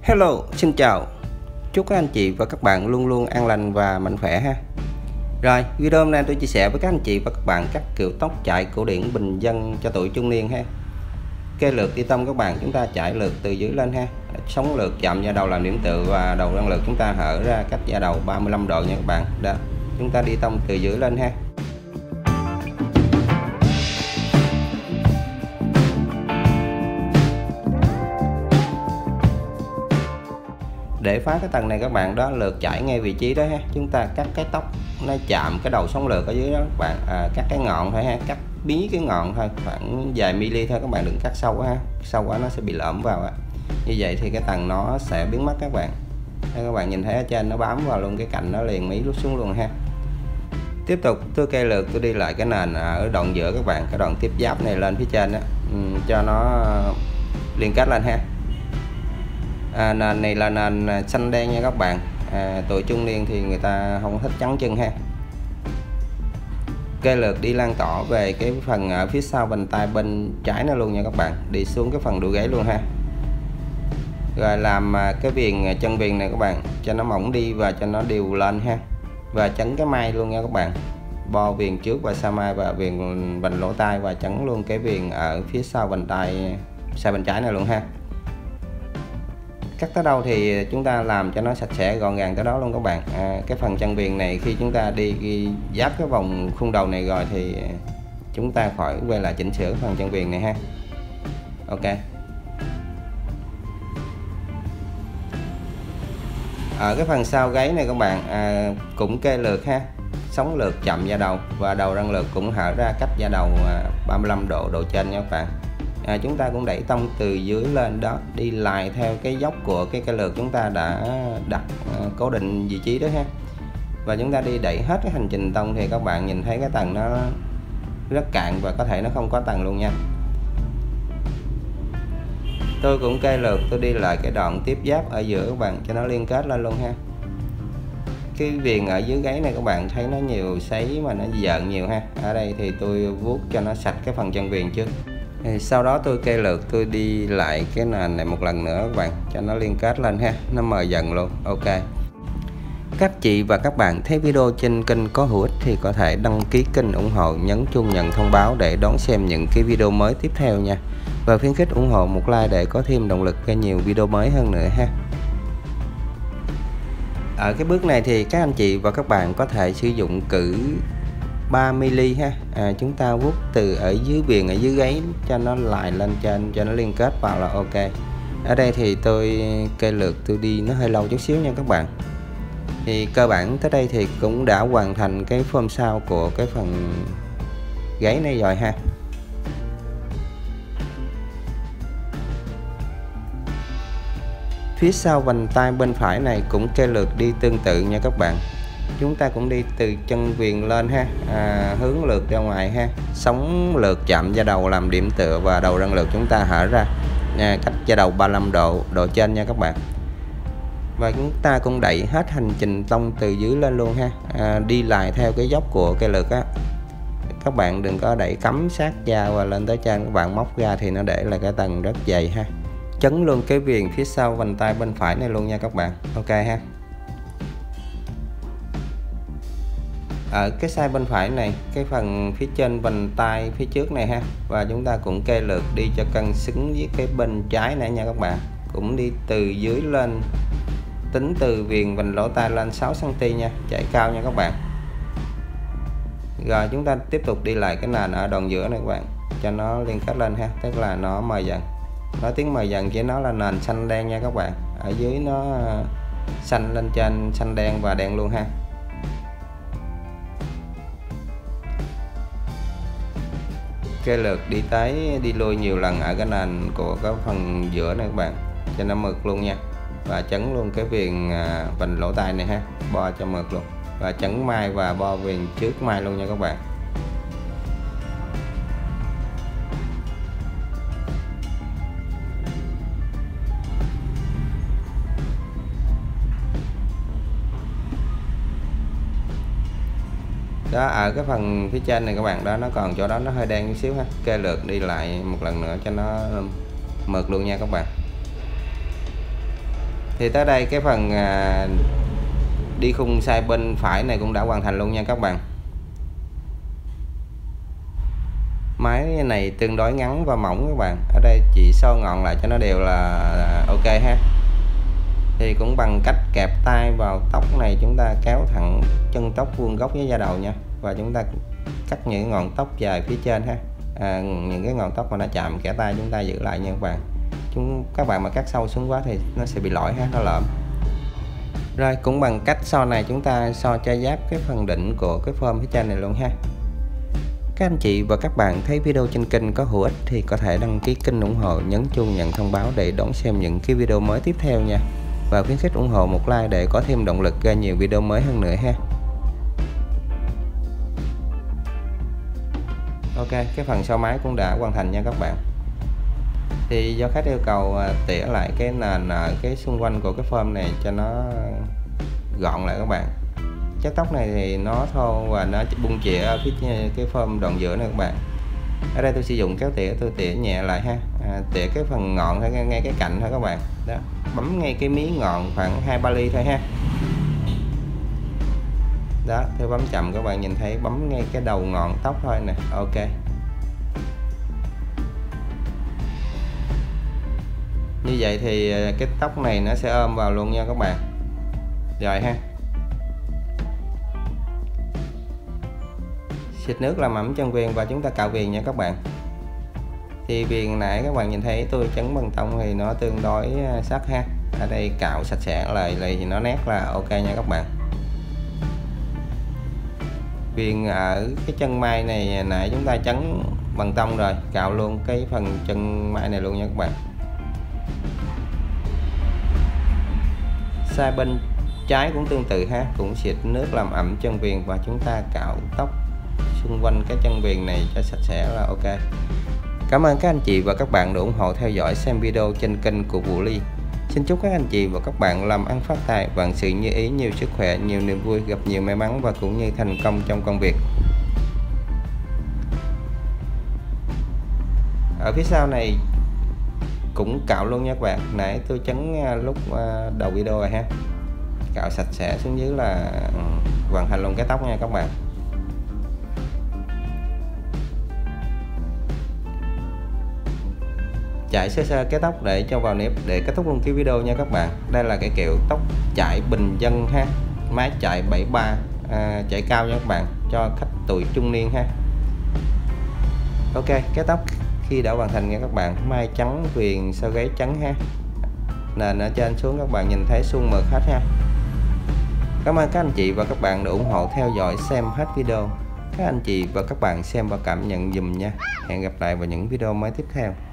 Hello, xin chào. Chúc các anh chị và các bạn luôn luôn an lành và mạnh khỏe ha. Rồi, video hôm nay tôi chia sẻ với các anh chị và các bạn các kiểu tóc chạy cổ điển bình dân cho tuổi trung niên ha. Cái lượt đi tông các bạn, chúng ta chạy lượt từ dưới lên ha. Sóng lượt chạm da đầu làm điểm tựa và đầu răng lượt chúng ta hở ra cách da đầu 35 độ nha các bạn. Đó, chúng ta đi tông từ dưới lên ha. Để phá cái tầng này các bạn, đó lượt chảy ngay vị trí đó ha, chúng ta cắt cái tóc nó chạm cái đầu sóng lượt ở dưới đó các bạn, cắt cái ngọn thôi ha, cắt bí cái ngọn thôi, khoảng vài mili thôi các bạn, đừng cắt sâu quá ha, sâu quá nó sẽ bị lõm vào á. Như vậy thì cái tầng nó sẽ biến mất các bạn. Đây, các bạn nhìn thấy ở trên nó bám vào luôn cái cạnh nó liền mí rút xuống luôn ha. Tiếp tục tôi cây lượt tôi đi lại cái nền ở đoạn giữa các bạn, cái đoạn tiếp giáp này lên phía trên đó, cho nó liên kết lên ha. Nền này là nền xanh đen nha các bạn. Tuổi trung niên thì người ta không thích trắng chân ha. Cây lượt đi lan tỏa về cái phần ở phía sau vành tay bên trái nó luôn nha các bạn, đi xuống cái phần đuôi gáy luôn ha. Rồi làm cái viền chân viền này các bạn, cho nó mỏng đi và cho nó đều lên ha, và chấn cái mai luôn nha các bạn, bo viền trước và sau mai và viền vành lỗ tai, và chấn luôn cái viền ở phía sau vành tay sai bên trái này luôn ha. Cắt tới đâu thì chúng ta làm cho nó sạch sẽ gọn gàng tới đó luôn các bạn. Cái phần chân viền này khi chúng ta đi giáp cái vòng khung đầu này rồi thì chúng ta khỏi quay lại chỉnh sửa phần chân viền này ha. Ok. Ở cái phần sau gáy này các bạn, cũng kê lượt ha, sóng lượt chậm da đầu và đầu răng lượt cũng hở ra cách da đầu 35 độ độ trên nha các bạn. Chúng ta cũng đẩy tông từ dưới lên đó, đi lại theo cái dốc của cái cây lượt chúng ta đã đặt cố định vị trí đó ha, và chúng ta đi đẩy hết cái hành trình tông thì các bạn nhìn thấy cái tầng nó rất cạn và có thể nó không có tầng luôn nha. Tôi cũng cây lượt tôi đi lại cái đoạn tiếp giáp ở giữa các bạn cho nó liên kết lên luôn ha. Cái viền ở dưới gáy này các bạn thấy nó nhiều sấy mà nó dợn nhiều ha. Ở đây thì tôi vuốt cho nó sạch cái phần chân viền trước. Thì sau đó tôi cây lượt tôi đi lại cái nền này một lần nữa các bạn cho nó liên kết lên ha, nó mờ dần luôn. Ok. Các chị và các bạn thấy video trên kênh có hữu ích thì có thể đăng ký kênh ủng hộ, nhấn chuông nhận thông báo để đón xem những cái video mới tiếp theo nha, và khuyến khích ủng hộ một like để có thêm động lực ra nhiều video mới hơn nữa ha. Ở cái bước này thì các anh chị và các bạn có thể sử dụng cử 3mm ha. Chúng ta vuốt từ ở dưới viền ở dưới gáy cho nó lại lên trên cho nó liên kết vào là ok. Ở đây thì tôi cây lượt tôi đi nó hơi lâu chút xíu nha các bạn. Thì cơ bản tới đây thì cũng đã hoàn thành cái form sau của cái phần gáy này rồi ha. Phía sau vành tay bên phải này cũng cây lượt đi tương tự nha các bạn. Chúng ta cũng đi từ chân viền lên ha, hướng lượt ra ngoài ha, sóng lượt chạm da đầu làm điểm tựa và đầu răng lượt chúng ta hở ra cách da đầu 35 độ độ trên nha các bạn. Và chúng ta cũng đẩy hết hành trình tông từ dưới lên luôn ha, đi lại theo cái dốc của cây lượt á. Các bạn đừng có đẩy cắm sát da và lên tới trên, các bạn móc ra thì nó để là cái tầng rất dày ha. Chấn luôn cái viền phía sau vành tay bên phải này luôn nha các bạn. Ok ha. Ở cái side bên phải này, cái phần phía trên vành tay phía trước này ha, và chúng ta cũng kê lượt đi cho cân xứng với cái bên trái này nha các bạn, cũng đi từ dưới lên, tính từ viền vành lỗ tai lên 6 cm nha, chạy cao nha các bạn. Rồi chúng ta tiếp tục đi lại cái nền ở đoạn giữa này các bạn cho nó liên kết lên ha, tức là nó mờ dần. Nói tiếng mờ dần chỉ nó là nền xanh đen nha các bạn, ở dưới nó xanh lên trên xanh đen và đen luôn ha. Cái lượt đi tới đi lui nhiều lần ở cái nền của cái phần giữa này các bạn cho nó mượt luôn nha, và chấn luôn cái viền vành lỗ tai này ha, bo cho mượt luôn, và chấn mai và bo viền trước mai luôn nha các bạn. Đó, ở cái phần phía trên này các bạn, đó nó còn chỗ đó nó hơi đen chút xíu ha, kê lượt đi lại một lần nữa cho nó mượt luôn nha các bạn. Thì tới đây cái phần đi khung sai bên phải này cũng đã hoàn thành luôn nha các bạn. Máy này tương đối ngắn và mỏng các bạn. Ở đây chỉ so ngọn lại cho nó đều là ok ha. Thì cũng bằng cách kẹp tay vào tóc này, chúng ta kéo thẳng chân tóc vuông góc với da đầu nha, và chúng ta cắt những ngọn tóc dài phía trên ha. Những cái ngọn tóc mà nó chạm kẽ tay chúng ta giữ lại nha các bạn. Các bạn mà cắt sâu xuống quá thì nó sẽ bị lỗi ha, nó lõm. Rồi cũng bằng cách so này chúng ta so cho giáp cái phần đỉnh của cái phơm phía trên này luôn ha. Các anh chị và các bạn thấy video trên kênh có hữu ích thì có thể đăng ký kênh ủng hộ, nhấn chuông nhận thông báo để đón xem những cái video mới tiếp theo nha. Và khuyến khích ủng hộ một like để có thêm động lực ra nhiều video mới hơn nữa ha. Ok, cái phần so máy cũng đã hoàn thành nha các bạn. Thì do khách yêu cầu tỉa lại cái nền ở cái xung quanh của cái phơm này cho nó gọn lại các bạn. Chất tóc này thì nó thô và nó bung chĩa ở phía cái phơm đoạn giữa này các bạn. Ở đây tôi sử dụng kéo tỉa, tôi tỉa nhẹ lại ha, tỉa cái phần ngọn thôi, ngay cái cạnh thôi các bạn. Đó, bấm ngay cái mí ngọn khoảng 2-3 ly thôi ha. Đó, tôi bấm chậm các bạn nhìn thấy bấm ngay cái đầu ngọn tóc thôi nè. Ok. Như vậy thì cái tóc này nó sẽ ôm vào luôn nha các bạn. Rồi ha. Xịt nước làm ẩm chân viền và chúng ta cạo viền nha các bạn. Thì viền nãy các bạn nhìn thấy tôi chấn bằng tông thì nó tương đối sắc ha. Ở đây cạo sạch sẽ lại thì nó nét là ok nha các bạn. Viền ở cái chân mai này nãy chúng ta chấn bằng tông rồi, cạo luôn cái phần chân mai này luôn nha các bạn. Sai bên trái cũng tương tự ha, cũng xịt nước làm ẩm chân viền và chúng ta cạo tóc xung quanh cái chân viền này cho sạch sẽ là ok. Cảm ơn các anh chị và các bạn đã ủng hộ theo dõi xem video trên kênh của Vũ Ly. Xin chúc các anh chị và các bạn làm ăn phát tài, vạn sự như ý, nhiều sức khỏe, nhiều niềm vui, gặp nhiều may mắn và cũng như thành công trong công việc. Ở phía sau này cũng cạo luôn nha các bạn. Nãy tôi chấn lúc đầu video rồi ha. Cạo sạch sẽ xuống dưới là hoàn thành luôn cái tóc nha các bạn. Chải sơ sơ cái tóc để cho vào nếp để kết thúc luôn cái video nha các bạn. Đây là cái kiểu tóc chải bình dân ha, mái chải 73, chải cao nha các bạn, cho khách tuổi trung niên ha. Ok, cái tóc khi đã hoàn thành nha các bạn, mai trắng viền sau gáy trắng ha, nền ở trên xuống các bạn nhìn thấy suông mượt hết ha. Cảm ơn các anh chị và các bạn đã ủng hộ theo dõi xem hết video. Các anh chị và các bạn xem và cảm nhận dùm nha. Hẹn gặp lại vào những video mới tiếp theo.